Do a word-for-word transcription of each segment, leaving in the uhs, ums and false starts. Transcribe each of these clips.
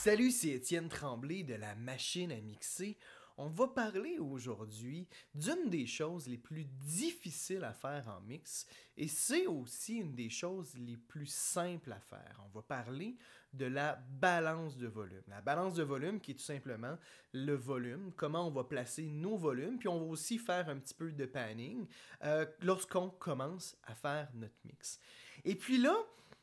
Salut, c'est Étienne Tremblay de la machine à mixer. On va parler aujourd'hui d'une des choses les plus difficiles à faire en mix et c'est aussi une des choses les plus simples à faire. On va parler de la balance de volume. La balance de volume qui est tout simplement le volume, comment on va placer nos volumes, puis on va aussi faire un petit peu de panning euh, lorsqu'on commence à faire notre mix. Et puis là,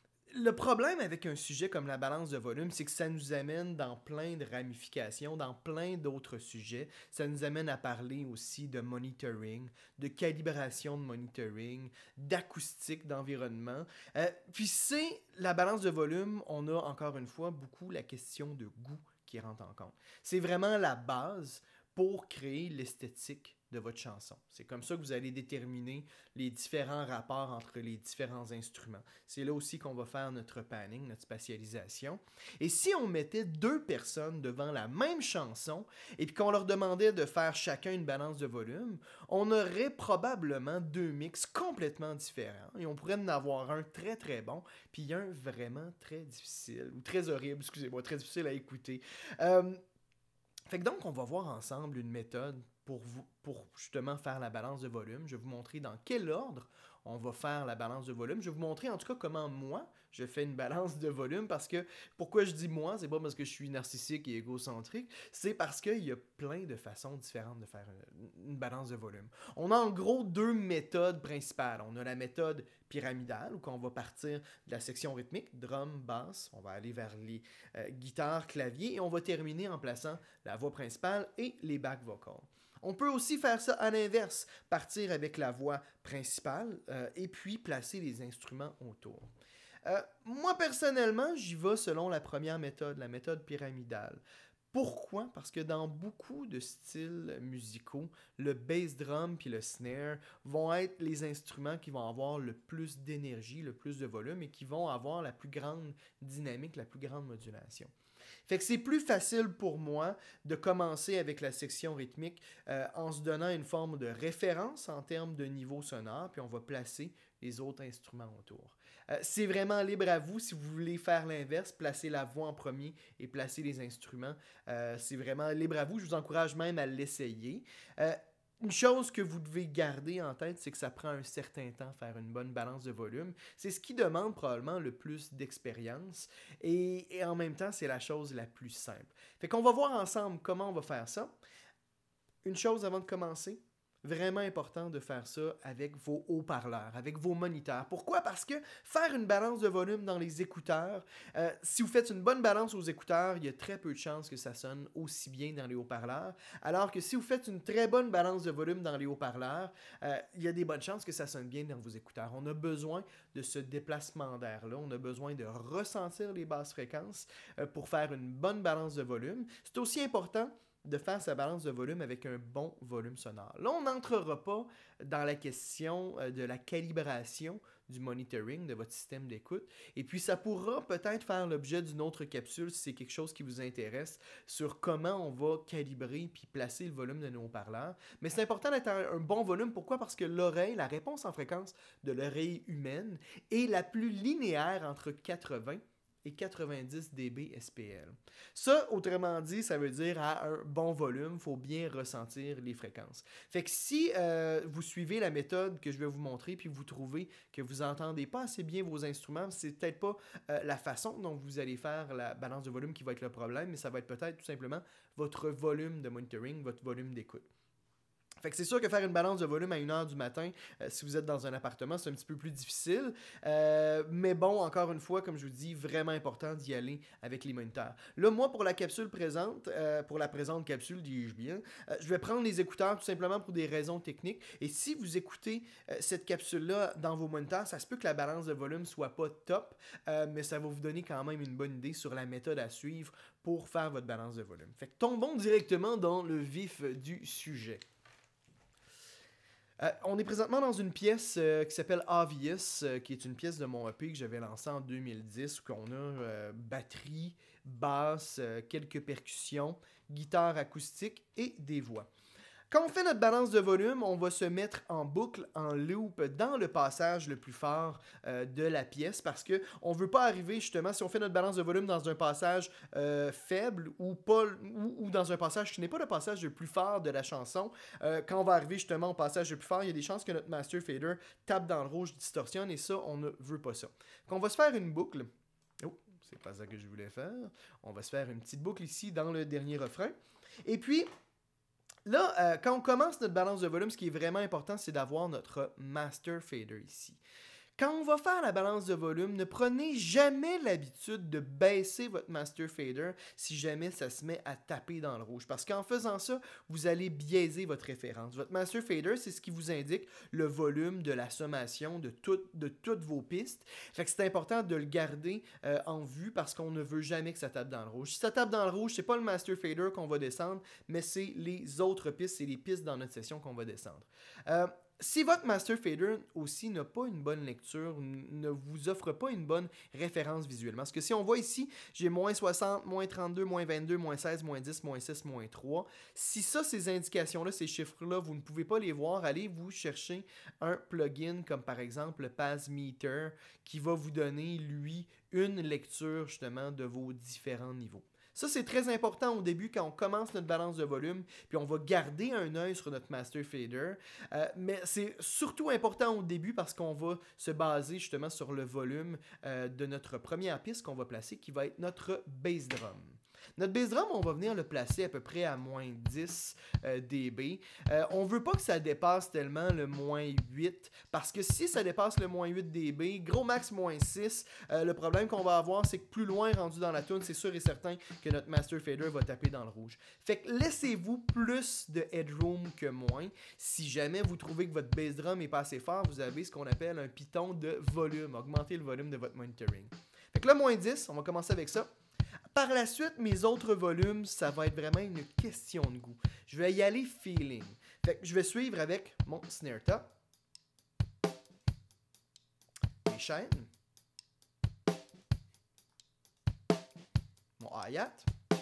le problème avec un sujet comme la balance de volume, c'est que ça nous amène dans plein de ramifications, dans plein d'autres sujets. Ça nous amène à parler aussi de monitoring, de calibration de monitoring, d'acoustique, d'environnement. Euh, puis c'est la balance de volume, on a encore une fois beaucoup la question de goût qui rentre en compte. C'est vraiment la base pour créer l'esthétique de votre chanson. C'est comme ça que vous allez déterminer les différents rapports entre les différents instruments. C'est là aussi qu'on va faire notre panning, notre spatialisation. Et si on mettait deux personnes devant la même chanson et puis qu'on leur demandait de faire chacun une balance de volume, on aurait probablement deux mix complètement différents et on pourrait en avoir un très très bon puis un vraiment très difficile ou très horrible, excusez-moi, très difficile à écouter. Euh, fait que donc, on va voir ensemble une méthode pour, vous, pour justement faire la balance de volume. Je vais vous montrer dans quel ordre on va faire la balance de volume. Je vais vous montrer en tout cas comment moi, je fais une balance de volume parce que, pourquoi je dis moi, c'est pas parce que je suis narcissique et égocentrique, c'est parce qu'il y a plein de façons différentes de faire une, une balance de volume. On a en gros deux méthodes principales. On a la méthode pyramidale où on va partir de la section rythmique, drum, basse, on va aller vers les euh, guitares, claviers et on va terminer en plaçant la voix principale et les back vocals. On peut aussi faire ça à l'inverse, partir avec la voix principale euh, et puis placer les instruments autour. Euh, moi, personnellement, j'y vais selon la première méthode, la méthode pyramidale. Pourquoi? Parce que dans beaucoup de styles musicaux, le bass drum puis le snare vont être les instruments qui vont avoir le plus d'énergie, le plus de volume et qui vont avoir la plus grande dynamique, la plus grande modulation. Fait que c'est plus facile pour moi de commencer avec la section rythmique euh, en se donnant une forme de référence en termes de niveau sonore, puis on va placer les autres instruments autour. Euh, c'est vraiment libre à vous si vous voulez faire l'inverse, placer la voix en premier et placer les instruments. Euh, c'est vraiment libre à vous, je vous encourage même à l'essayer. Euh, Une chose que vous devez garder en tête, c'est que ça prend un certain temps faire une bonne balance de volume. C'est ce qui demande probablement le plus d'expérience et, et en même temps, c'est la chose la plus simple. Fait qu'on va voir ensemble comment on va faire ça. Une chose avant de commencer, vraiment important de faire ça avec vos haut-parleurs, avec vos moniteurs. Pourquoi? Parce que faire une balance de volume dans les écouteurs, euh, si vous faites une bonne balance aux écouteurs, il y a très peu de chances que ça sonne aussi bien dans les haut-parleurs. Alors que si vous faites une très bonne balance de volume dans les haut-parleurs, euh, il y a des bonnes chances que ça sonne bien dans vos écouteurs. On a besoin de ce déplacement d'air-là. On a besoin de ressentir les basses fréquences euh, pour faire une bonne balance de volume. C'est aussi important de faire sa balance de volume avec un bon volume sonore. Là, on n'entrera pas dans la question de la calibration du monitoring de votre système d'écoute. Et puis, ça pourra peut-être faire l'objet d'une autre capsule si c'est quelque chose qui vous intéresse sur comment on va calibrer puis placer le volume de nos haut-parleurs. Mais c'est important d'être un, un bon volume. Pourquoi? Parce que l'oreille, la réponse en fréquence de l'oreille humaine est la plus linéaire entre quatre-vingts et quatre-vingt-dix décibels S P L. Ça, autrement dit, ça veut dire à un bon volume, il faut bien ressentir les fréquences. Fait que si euh, vous suivez la méthode que je vais vous montrer, puis vous trouvez que vous n'entendez pas assez bien vos instruments, c'est peut-être pas euh, la façon dont vous allez faire la balance de volume qui va être le problème, mais ça va être peut-être tout simplement votre volume de monitoring, votre volume d'écoute. Fait que c'est sûr que faire une balance de volume à une heure du matin, euh, si vous êtes dans un appartement, c'est un petit peu plus difficile. Euh, mais bon, encore une fois, comme je vous dis, vraiment important d'y aller avec les moniteurs. Là, moi, pour la capsule présente, euh, pour la présente capsule, dis-je bien, euh, je vais prendre les écouteurs tout simplement pour des raisons techniques. Et si vous écoutez euh, cette capsule-là dans vos moniteurs, ça se peut que la balance de volume soit pas top, euh, mais ça va vous donner quand même une bonne idée sur la méthode à suivre pour faire votre balance de volume. Fait que tombons directement dans le vif du sujet. Euh, on est présentement dans une pièce euh, qui s'appelle Obvious, euh, qui est une pièce de mon E P que j'avais lancé en deux mille dix, où on a euh, batterie, basse, euh, quelques percussions, guitare acoustique et des voix. Quand on fait notre balance de volume, on va se mettre en boucle, en loop, dans le passage le plus fort euh, de la pièce parce qu'on ne veut pas arriver justement, si on fait notre balance de volume dans un passage euh, faible ou, pas, ou, ou dans un passage qui n'est pas le passage le plus fort de la chanson, euh, quand on va arriver justement au passage le plus fort, il y a des chances que notre master fader tape dans le rouge, distorsionne et ça, on ne veut pas ça. Donc on va se faire une boucle. Oh, c'est pas ça que je voulais faire. On va se faire une petite boucle ici dans le dernier refrain. Et puis, là, euh, quand on commence notre balance de volume, ce qui est vraiment important, c'est d'avoir notre master fader ici. Quand on va faire la balance de volume, ne prenez jamais l'habitude de baisser votre master fader si jamais ça se met à taper dans le rouge. Parce qu'en faisant ça, vous allez biaiser votre référence. Votre master fader, c'est ce qui vous indique le volume de la sommation de, tout, de toutes vos pistes. Fait que c'est important de le garder euh, en vue parce qu'on ne veut jamais que ça tape dans le rouge. Si ça tape dans le rouge, c'est pas le master fader qu'on va descendre, mais c'est les autres pistes, c'est les pistes dans notre session qu'on va descendre. Euh, Si votre master fader aussi n'a pas une bonne lecture, ne vous offre pas une bonne référence visuellement. Parce que si on voit ici, j'ai moins soixante, moins trente-deux, moins vingt-deux, moins seize, moins dix, moins six, moins trois. Si ça, ces indications-là, ces chiffres-là, vous ne pouvez pas les voir, allez vous chercher un plugin comme par exemple le Passmeter qui va vous donner, lui, une lecture justement de vos différents niveaux. Ça, c'est très important au début quand on commence notre balance de volume, puis on va garder un œil sur notre master fader. Euh, mais c'est surtout important au début parce qu'on va se baser justement sur le volume euh, de notre première piste qu'on va placer, qui va être notre bass drum. Notre bass drum, on va venir le placer à peu près à moins dix euh, décibels. Euh, on ne veut pas que ça dépasse tellement le moins huit, parce que si ça dépasse le moins huit décibels, gros max moins six, euh, le problème qu'on va avoir, c'est que plus loin rendu dans la tune, c'est sûr et certain que notre master fader va taper dans le rouge. Fait que laissez-vous plus de headroom que moins. Si jamais vous trouvez que votre bass drum n'est pas assez fort, vous avez ce qu'on appelle un piton de volume, augmenter le volume de votre monitoring. Fait que là, moins dix, on va commencer avec ça. Par la suite, mes autres volumes, ça va être vraiment une question de goût. Je vais y aller feeling. Fait que je vais suivre avec mon snare top, mes chaînes, mon hi-hat,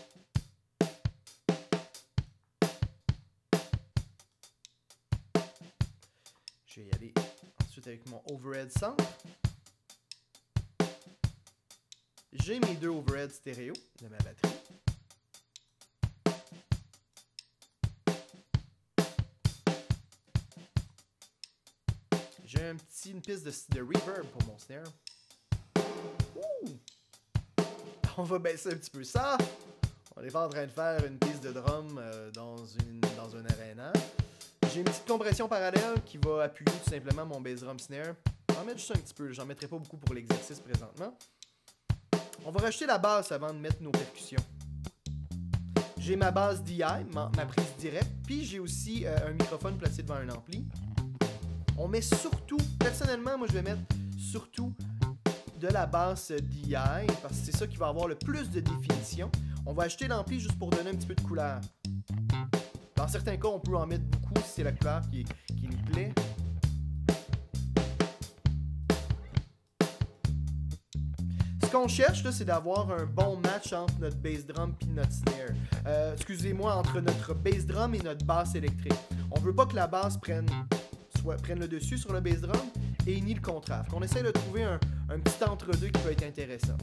je vais y aller ensuite avec mon overhead centre. J'ai mes deux overheads stéréo de ma batterie. J'ai un petit, une piste de, de reverb pour mon snare. Ouh! On va baisser un petit peu ça. On est pas en train de faire une piste de drum euh, dans, une, dans un arena. J'ai une petite compression parallèle qui va appuyer tout simplement mon bass drum snare. J'en mets juste un petit peu, j'en mettrai pas beaucoup pour l'exercice présentement. On va rajouter la basse avant de mettre nos percussions. J'ai ma basse D I, ma, ma prise directe, puis j'ai aussi euh, un microphone placé devant un ampli. On met surtout, personnellement, moi je vais mettre surtout de la basse D I, parce que c'est ça qui va avoir le plus de définition. On va ajouter l'ampli juste pour donner un petit peu de couleur. Dans certains cas, on peut en mettre beaucoup si c'est la couleur qui, qui nous plaît. Ce qu'on cherche, là, c'est d'avoir un bon match entre notre bass drum et notre snare. Euh, excusez-moi, entre notre bass drum et notre basse électrique. On veut pas que la basse prenne, soit, prenne le dessus sur le bass drum et ni le contraire. On essaie de trouver un, un petit entre-deux qui peut être intéressant.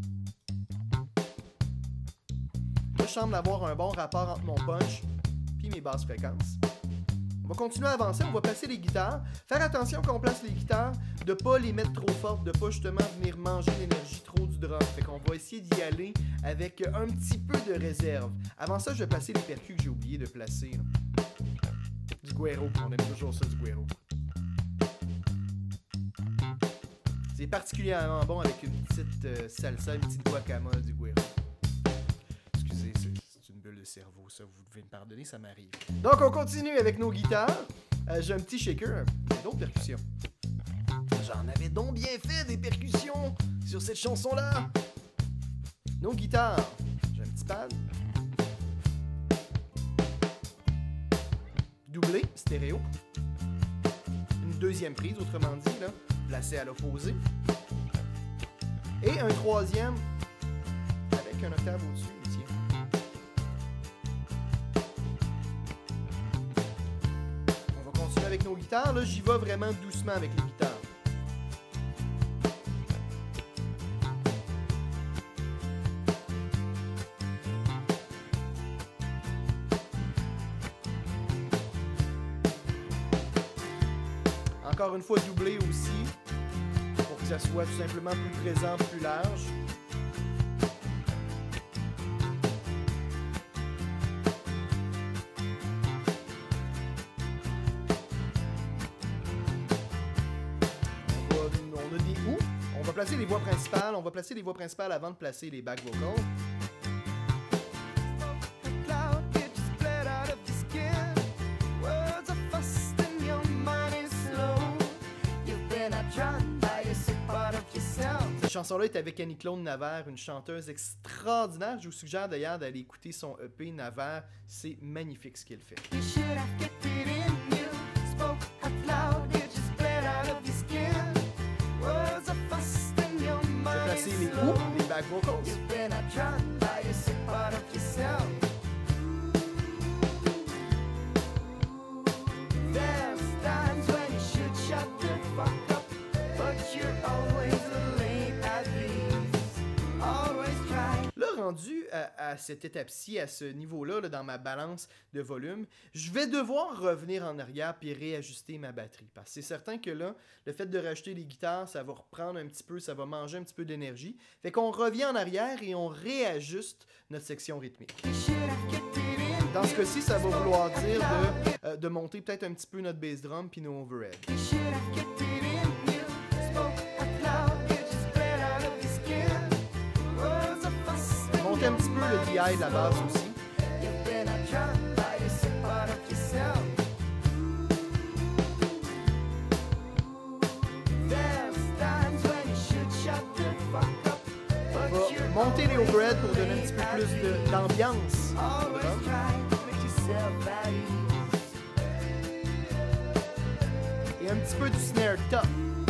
Là, je semble avoir un bon rapport entre mon punch et mes basses fréquences. On va continuer à avancer, on va placer les guitares. Faire attention quand on place les guitares, de ne pas les mettre trop fortes, de ne pas justement venir manger l'énergie trop du drum. Fait qu'on va essayer d'y aller avec un petit peu de réserve. Avant ça, je vais placer les percus que j'ai oublié de placer. Là. Du güero, on aime toujours ça, du güero. C'est particulièrement bon avec une petite euh, salsa, une petite guacamole du güero. Excusez, c'est... de cerveau, ça, vous devez me pardonner, ça m'arrive. Donc, on continue avec nos guitares. Euh, j'ai un petit shaker, j'ai d'autres percussions. J'en avais donc bien fait des percussions sur cette chanson-là. Nos guitares, j'ai un petit pad. Doublé, stéréo. Une deuxième prise, autrement dit, là, placée à l'opposé. Et un troisième avec un octave au-dessus. avec nos guitares. Là, j'y vais vraiment doucement avec les guitares. Encore une fois, doublé aussi, pour que ça soit tout simplement plus présent, plus large. On, va, on a des houes. On va placer les voix principales. On va placer les voix principales avant de placer les back vocals. Cette chanson-là est avec Annie-Claude Navarre, une chanteuse extraordinaire. Je vous suggère d'ailleurs d'aller écouter son E P Navarre. C'est magnifique ce qu'elle fait. Je vais placer les houes, les back vocals. Là, rendu à, à cette étape-ci, à ce niveau-là, là, dans ma balance de volume, je vais devoir revenir en arrière puis réajuster ma batterie. Parce que c'est certain que là, le fait de rajouter les guitares, ça va reprendre un petit peu, ça va manger un petit peu d'énergie. Fait qu'on revient en arrière et on réajuste notre section rythmique. Dans ce cas-ci, ça va vouloir dire de, euh, de monter peut-être un petit peu notre bass drum puis nos overheads. Monter un petit peu le D I de la basse aussi. On va monter les overheads pour donner un petit peu plus d'ambiance. Et un petit peu du snare top.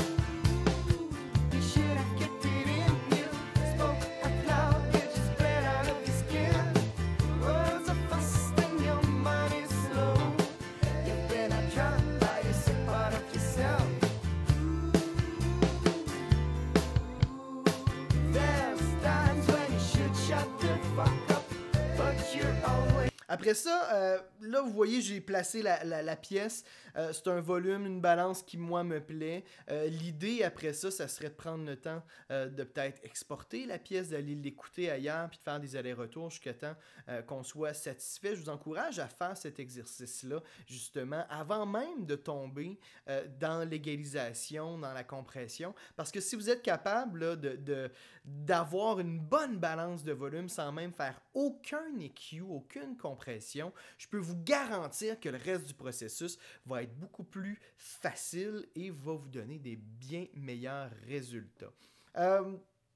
Après ça, euh, là, vous voyez, j'ai placé la, la, la pièce. Euh, c'est un volume, une balance qui, moi, me plaît. Euh, L'idée, après ça, ça serait de prendre le temps euh, de peut-être exporter la pièce, d'aller l'écouter ailleurs, puis de faire des allers-retours jusqu'à temps euh, qu'on soit satisfait. Je vous encourage à faire cet exercice-là, justement, avant même de tomber euh, dans l'égalisation, dans la compression. Parce que si vous êtes capable là, de, de, d'avoir une bonne balance de volume sans même faire aucun E Q, aucune compression, je peux vous garantir que le reste du processus va être beaucoup plus facile et va vous donner des bien meilleurs résultats. Euh,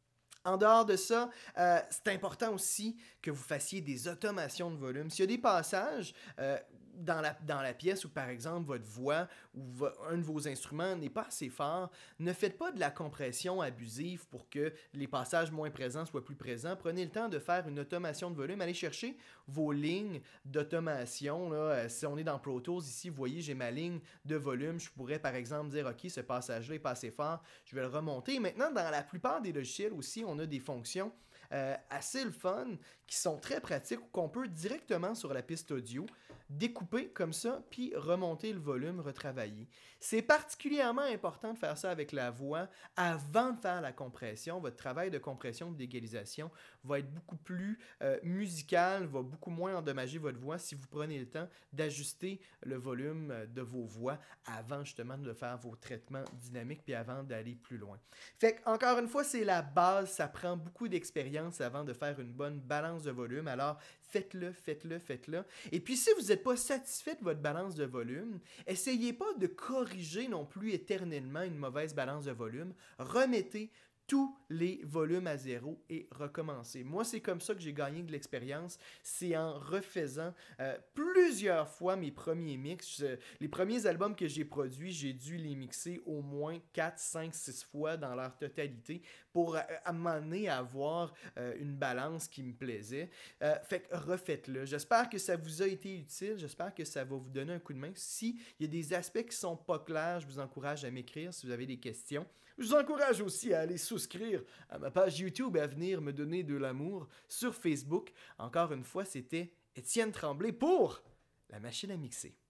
En dehors de ça, euh, c'est important aussi que vous fassiez des automations de volume. S'il y a des passages euh, dans, la, dans la pièce où, par exemple, votre voix ou vo un de vos instruments n'est pas assez fort, ne faites pas de la compression abusive pour que les passages moins présents soient plus présents. Prenez le temps de faire une automation de volume. Allez chercher vos lignes d'automation. Là. Si on est dans Pro Tools, ici, vous voyez, j'ai ma ligne de volume. Je pourrais, par exemple, dire, OK, ce passage-là est pas assez fort, je vais le remonter. Et maintenant, dans la plupart des logiciels aussi, on a des fonctions euh, assez le fun qui sont très pratiques ou qu'on peut directement sur la piste audio découper comme ça, puis remonter le volume, retravailler. C'est particulièrement important de faire ça avec la voix avant de faire la compression. Votre travail de compression, d'égalisation va être beaucoup plus euh, musical, va beaucoup moins endommager votre voix si vous prenez le temps d'ajuster le volume de vos voix avant justement de faire vos traitements dynamiques, puis avant d'aller plus loin. Fait que, encore une fois, c'est la base, ça prend beaucoup d'expérience avant de faire une bonne balance de volume, alors faites-le, faites-le, faites-le. Et puis si vous n'êtes pas satisfait de votre balance de volume, essayez pas de corriger non plus éternellement une mauvaise balance de volume. Remettez tous les volumes à zéro et recommencer. Moi, c'est comme ça que j'ai gagné de l'expérience. C'est en refaisant euh, plusieurs fois mes premiers mix. Je, les premiers albums que j'ai produits, j'ai dû les mixer au moins quatre, cinq, six fois dans leur totalité pour euh, m'amener à avoir euh, une balance qui me plaisait. Euh, fait que refaites-le. J'espère que ça vous a été utile. J'espère que ça va vous donner un coup de main. S'il y a des aspects qui sont pas clairs, je vous encourage à m'écrire si vous avez des questions. Je vous encourage aussi à aller souscrire à ma page YouTube et à venir me donner de l'amour sur Facebook. Encore une fois, c'était Étienne Tremblay pour La Machine à mixer.